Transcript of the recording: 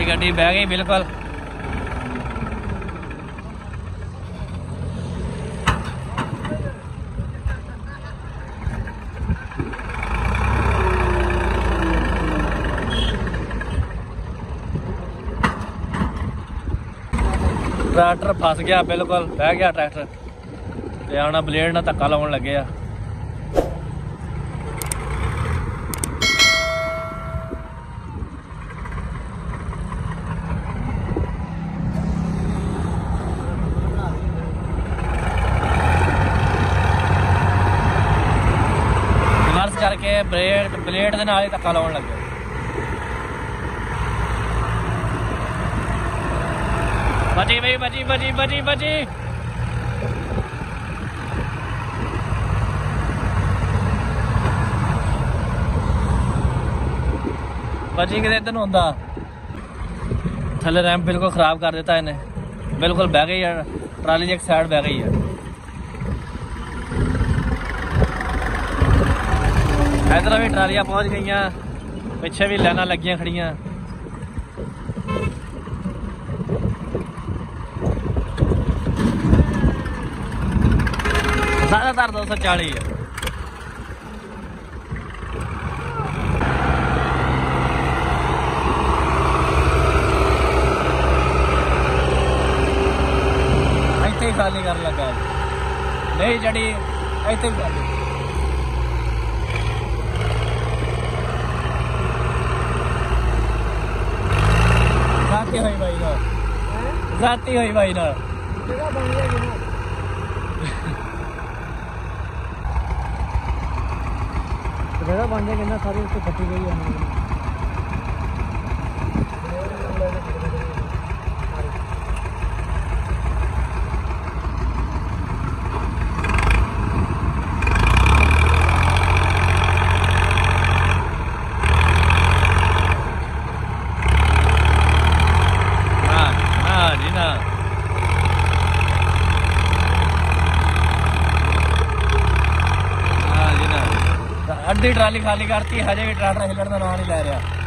गड्डी बह गई बिल्कुल। ट्रैक्टर फस गया बिल्कुल, बह गया ट्रैक्टर ते आना ब्लेड ना धक्का लाउन लगे आ। रिवर्स करके ब्लेड दे नाल ही धक्का लाउन लगे। बची भाई, बची बची बची बची बची कि इधर होंदा थले रैंप बिल्कुल खराब कर देता इन्हें, बिल्कुल बह गई है ट्राली एक साइड बह गई है। इधर भी ट्रालियां पहुंच गई, पिछे भी लाइनां लगियां खड़ियां। ज्यादातर 240 है। इतने खाली कर लगा नहीं जड़ी इतने खाली जाती हुई भाई ना, जाती हुई भाई ना जगह बन जाए कहना सारी उसको कटी गई है। जी ना अद्धी ट्राली खाली करती, हजे भी ट्रैक्टर हिलण का नाम नहीं लै रहा।